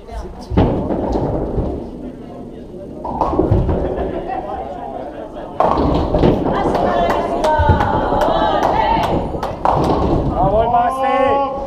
Jawohl, Basti!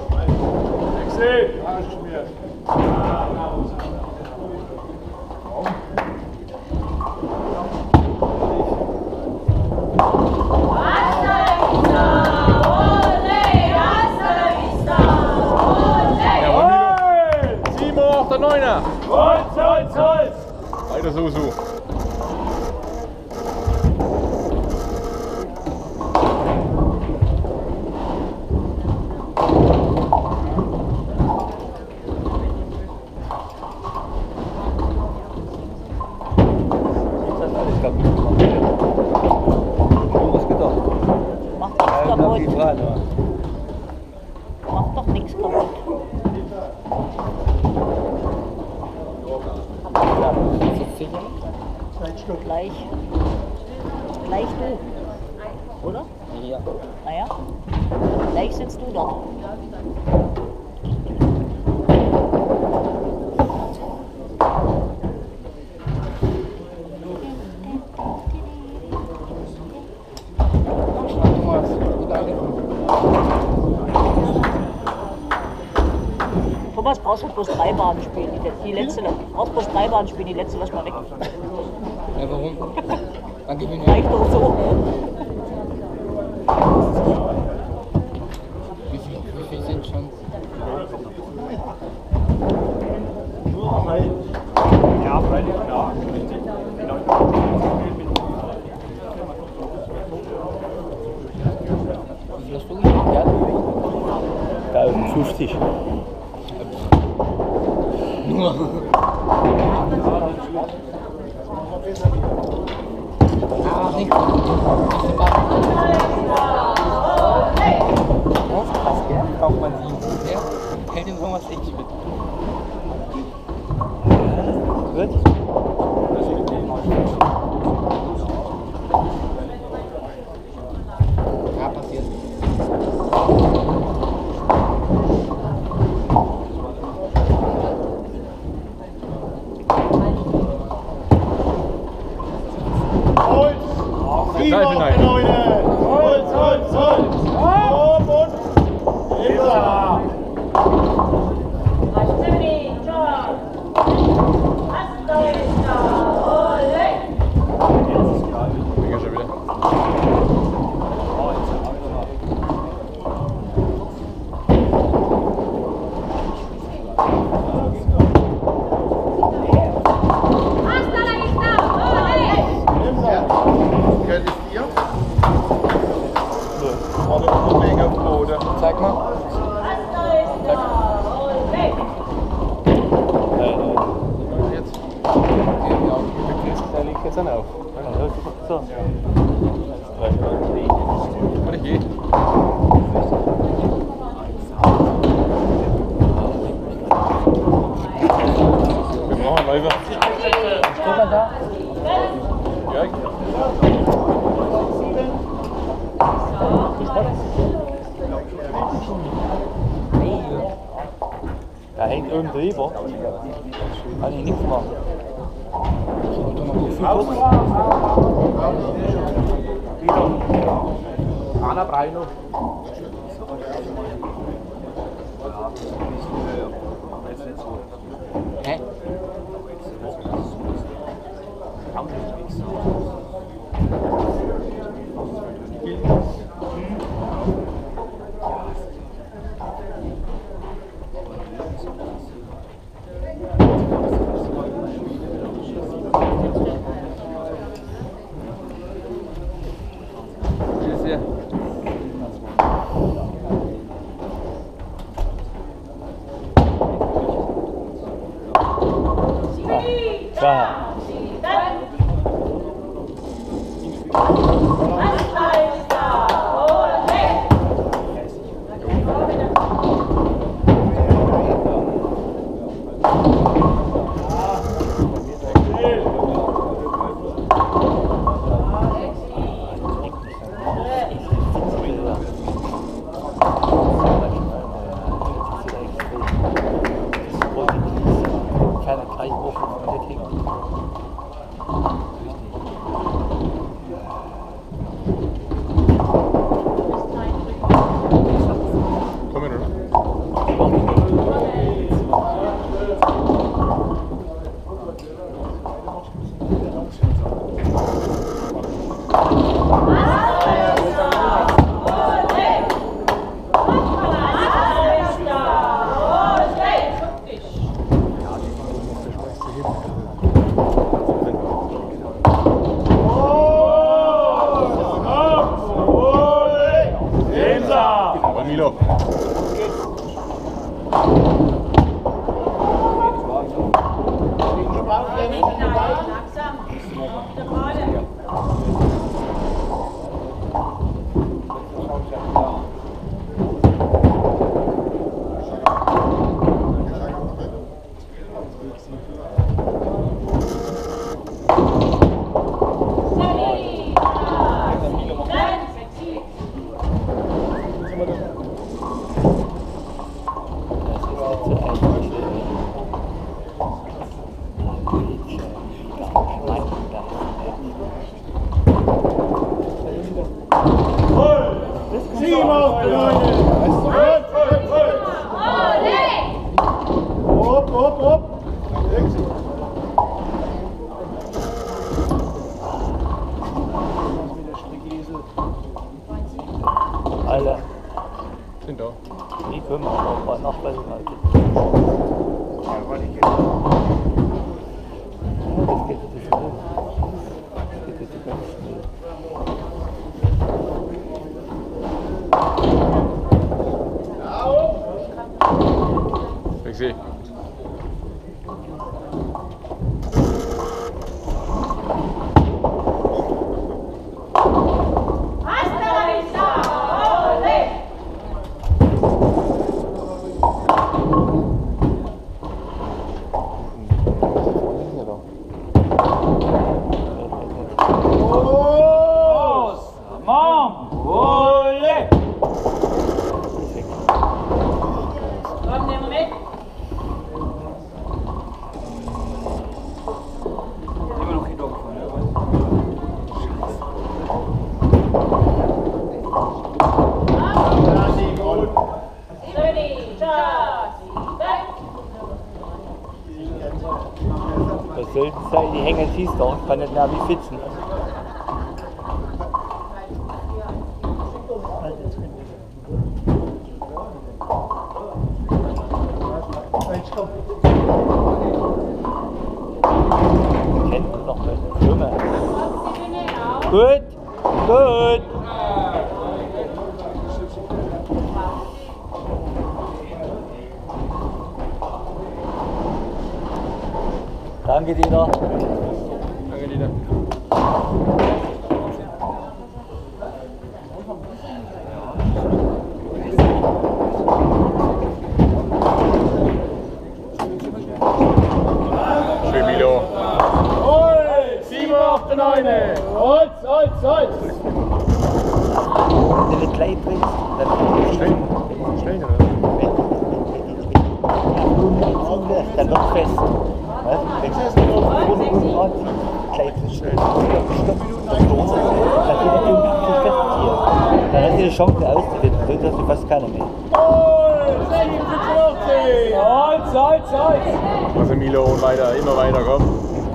Der Neuner! Holz! Weiter so. Macht doch nichts kaputt. Gleich du, oder? Ja. Naja, gleich sitzt du dort. Thomas, brauchst du bloß 3 Bahnen spielen, die letzte, brauchst bloß 3 Bahnen spielen, die letzte lass mal weg. Ja, warum? Dann gib mir nicht. Reicht doch so. Wie viel sind schon? Ja, freilich, klar. Wie viel hast du gemacht? Ja, 50. Nur. Ach, nicht. Braucht man sie. Ja, hält den irgendwas richtig mit. Gut. Ja, passiert. Teil hinein. Holz! Oben und hinter! Digga, schon wieder. Zeig mal. Jetzt. Der liegt jetzt dann auf. So. Und ich geh. Wir brauchen Läufer. Guck mal da. Ja. Da hängt oben drüber. Kann ich nichts machen. Anna Breino. Hä? Da. keine Greifwurf von Ettlingen. Komm her, oder? Milo. Alle. Sind da. Die können wir auch nachweisen. Das geht jetzt schnell. Das geht jetzt ganz schnell. Ich sehe. Das sollten sein, die hängen fies da, kann nicht mehr wie sitzen. Kennt man noch mal. Junge. Gut, gut. Danke, Dieter. Danke, Dieter. Schön, Milo. Hoi! 7 auf den eine! Holz, Holz, Holz! Wenn du nicht gleich bringst, dann Stein, oder? dann wird es fest. Wenn du es unten anziehst, gleich ist es schnell. Dann hast du die Chance auszuwenden, sonst hast du fast keine mehr. Hoi! 46! Holz, Holz, Holz! Also Milo und weiter, immer weiter, komm.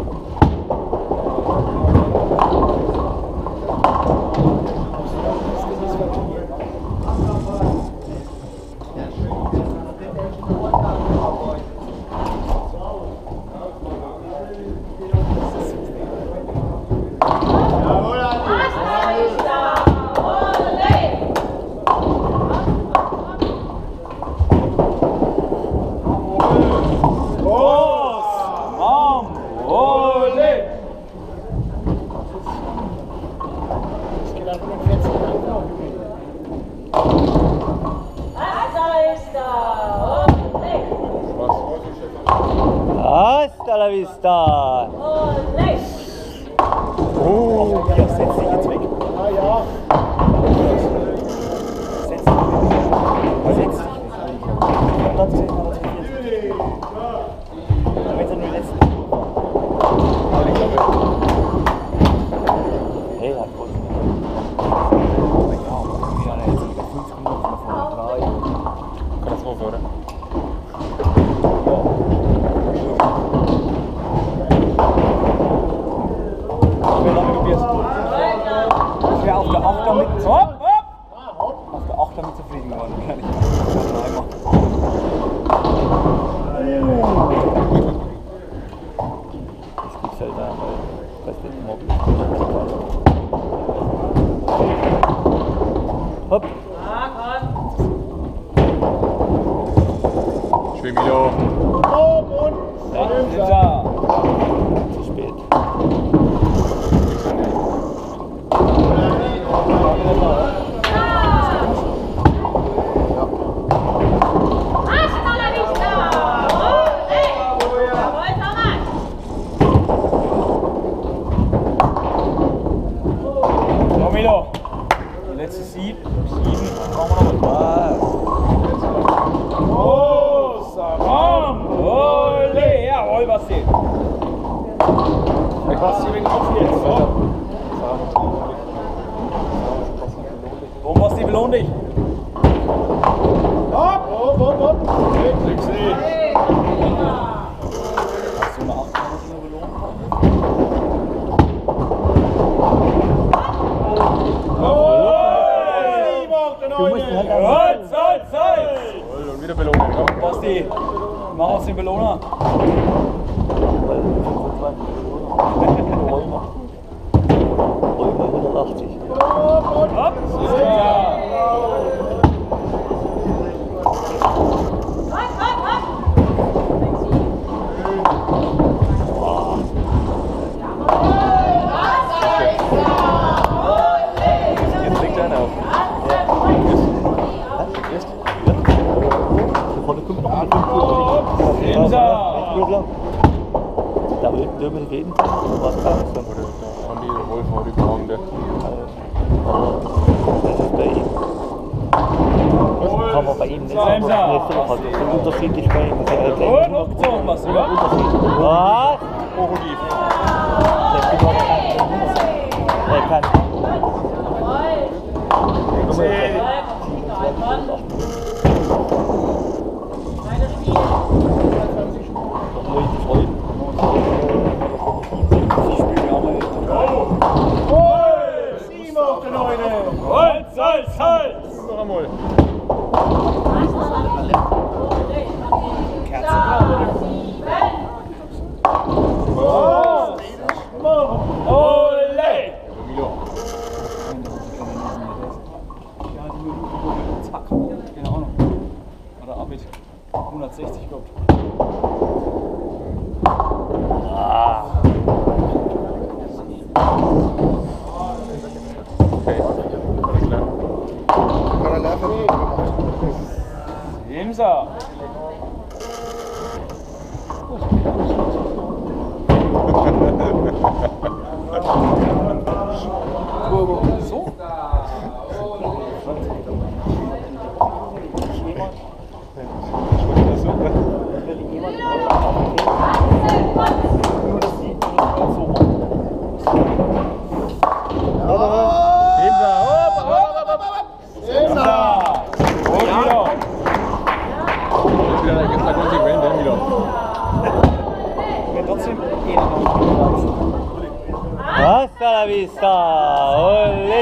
Hasta la vista! Oh, hier, setz dich jetzt weg. Ah ja! Setz dich weg. Setz dich weg. Und dann sehen wir, was hier ist. nur die letzten. Hey, hat was. Ja, ne, jetzt sind wir 5 Minuten von 3. Katastrophe, oder? Ich wäre auf der 8 damit. Hopp, hopp! Auf der 8 damit zufrieden geworden. Kann ich nicht. Das gibt's halt da, weil das wird Mobbing. Hopp! Schwimmilo. Ja. Zu spät. Milo, letzte 7 brauchen wir noch was. Oh, Saram! Ole! Jawohl, Basti! Der Basti wegen auf jetzt. Warum Basti belohnt dich? Hopp, hopp, hopp, hopp. Sechs. Hast du eine 8 nur belohnt? Du musst ihn halt Halt! Und wieder belohnen, komm. Basti, mach uns den Belohner. Räume 180. Hopp! Ja. Jetzt legt einer auf. Vorne kommt noch eine 5 Uhr. Da will wir reden, was da ist. Oder da haben die wohl vor die Fragen, der. Das ist bei ihm. Das kann man bei ihm nicht sagen. Das ist unterschiedlich bei ihm. Und hochgezogen, Basti, wa? Was? Hochtief. Er kann. Halt! Noch einmal. Ole! Milo. Zack. Keine Ahnung. Oder Abit. 160 gehabt. Okay. Alles klar. Kann er lernen, wie gemacht. Imsa. So? Hasta la vista! Ole!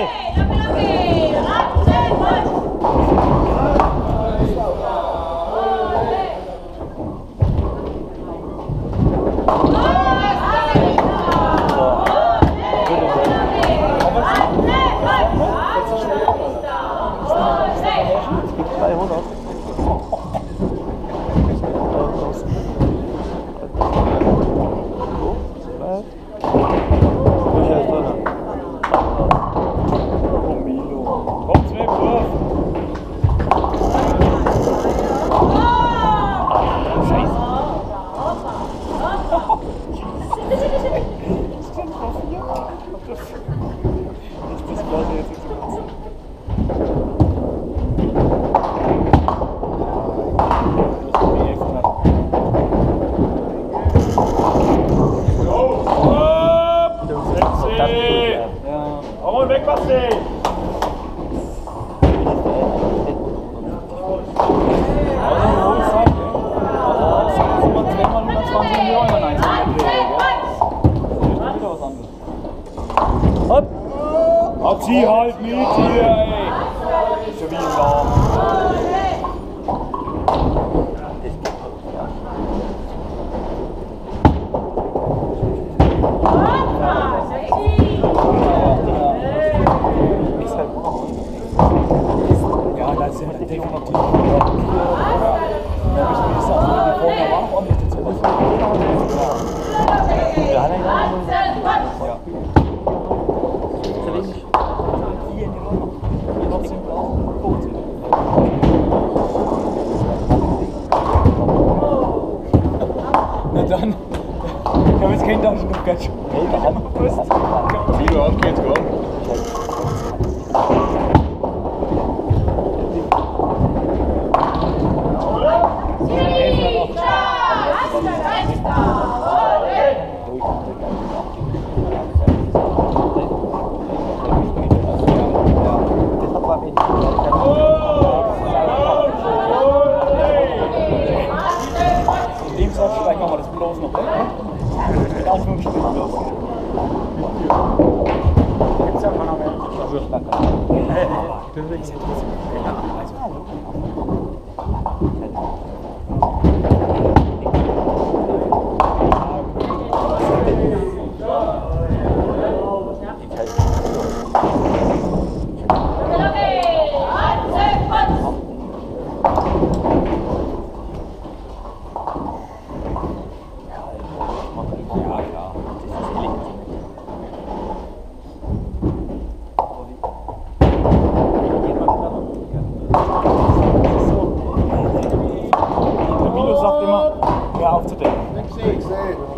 15. Hopp! Hat sie halt mit hier, ey. So wie im Laden. Ja, da ist ja definitiv. Ja, ich will sagen, die vorne war noch ordentlich dazu. Ja, nein, nein. Ja. Zu wenig. Hier in die Runde. Hier noch sind blau. Gut. Na dann. Ich habe jetzt keinen Taschentuch gehabt. Nee, da hat Milo, auf geht's, komm. In dem Satz vielleicht machen wir das bloß noch. In Anführungsstrichen bloß. Gibt's ja keiner mehr. Der Milo sagt immer, hör auf zu denken. Ich sehe.